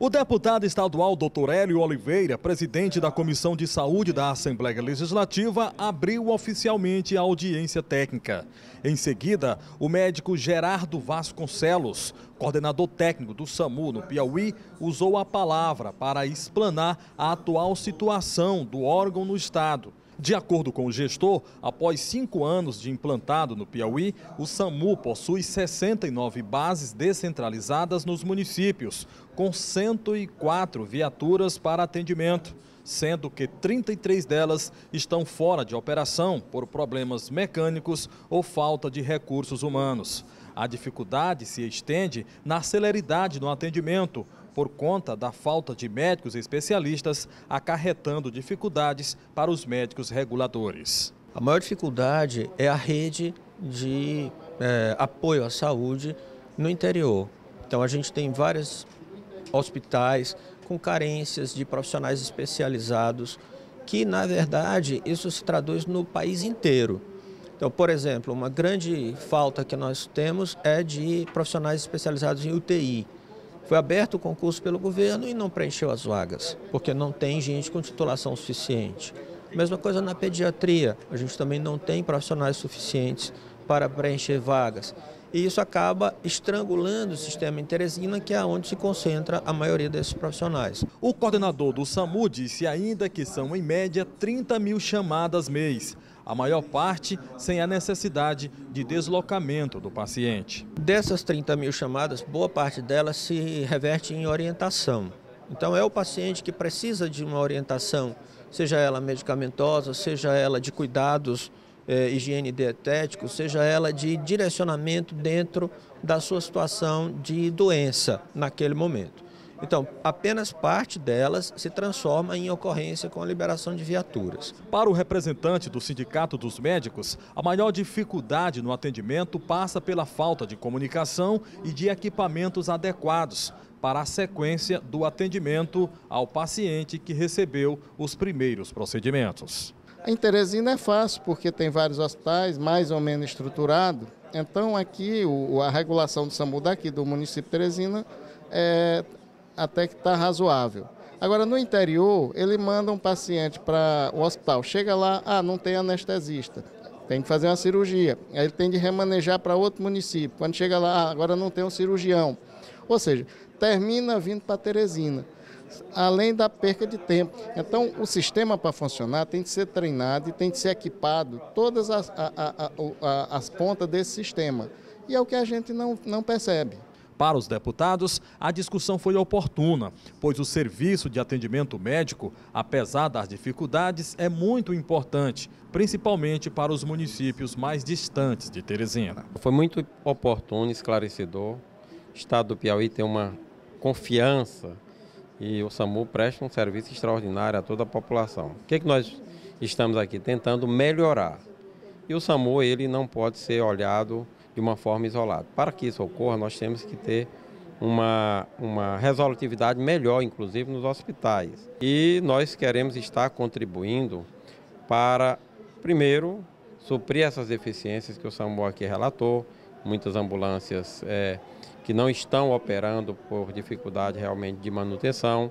O deputado estadual Dr. Hélio Oliveira, presidente da Comissão de Saúde da Assembleia Legislativa, abriu oficialmente a audiência técnica. Em seguida, o médico Gerardo Vasconcelos, coordenador técnico do SAMU no Piauí, usou a palavra para explanar a atual situação do órgão no estado. De acordo com o gestor, após 5 anos de implantado no Piauí, o SAMU possui 69 bases descentralizadas nos municípios, com 104 viaturas para atendimento, sendo que 33 delas estão fora de operação por problemas mecânicos ou falta de recursos humanos. A dificuldade se estende na celeridade no atendimento, por conta da falta de médicos especialistas, acarretando dificuldades para os médicos reguladores. A maior dificuldade é a rede de apoio à saúde no interior. Então a gente tem vários hospitais com carências de profissionais especializados, que na verdade isso se traduz no país inteiro. Então, por exemplo, uma grande falta que nós temos é de profissionais especializados em UTI. Foi aberto o concurso pelo governo e não preencheu as vagas, porque não tem gente com titulação suficiente. Mesma coisa na pediatria, a gente também não tem profissionais suficientes para preencher vagas. E isso acaba estrangulando o sistema em Teresina, que é onde se concentra a maioria desses profissionais. O coordenador do SAMU disse ainda que são, em média, 30 mil chamadas mês. A maior parte sem a necessidade de deslocamento do paciente. Dessas 30 mil chamadas, boa parte delas se reverte em orientação. Então é o paciente que precisa de uma orientação, seja ela medicamentosa, seja ela de cuidados higiene e dietético, seja ela de direcionamento dentro da sua situação de doença naquele momento. Então, apenas parte delas se transforma em ocorrência com a liberação de viaturas. Para o representante do Sindicato dos Médicos, a maior dificuldade no atendimento passa pela falta de comunicação e de equipamentos adequados para a sequência do atendimento ao paciente que recebeu os primeiros procedimentos. Em Teresina é fácil, porque tem vários hospitais mais ou menos estruturados. Então, aqui, a regulação do SAMU daqui do município de Teresina até que está razoável. Agora, no interior, ele manda um paciente para o hospital. Chega lá, não tem anestesista, tem que fazer uma cirurgia. Aí ele tem de remanejar para outro município. Quando chega lá, agora não tem um cirurgião. Ou seja, termina vindo para Teresina, além da perca de tempo. Então, o sistema para funcionar tem que ser treinado e tem que ser equipado todas as pontas desse sistema. E é o que a gente não percebe. Para os deputados, a discussão foi oportuna, pois o serviço de atendimento médico, apesar das dificuldades, é muito importante, principalmente para os municípios mais distantes de Teresina. Foi muito oportuno, esclarecedor. O estado do Piauí tem uma confiança e o SAMU presta um serviço extraordinário a toda a população. O que nós estamos aqui tentando melhorar? E o SAMU ele não pode ser olhado de uma forma isolada. Para que isso ocorra, nós temos que ter uma resolutividade melhor, inclusive nos hospitais. E nós queremos estar contribuindo para, primeiro, suprir essas deficiências que o SAMU aqui relatou, muitas ambulâncias que não estão operando por dificuldade realmente de manutenção,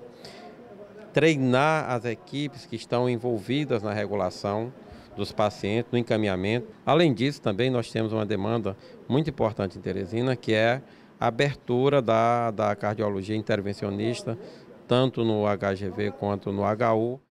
treinar as equipes que estão envolvidas na regulação dos pacientes, no encaminhamento. Além disso, também nós temos uma demanda muito importante em Teresina, que é a abertura da cardiologia intervencionista, tanto no HGV quanto no HU.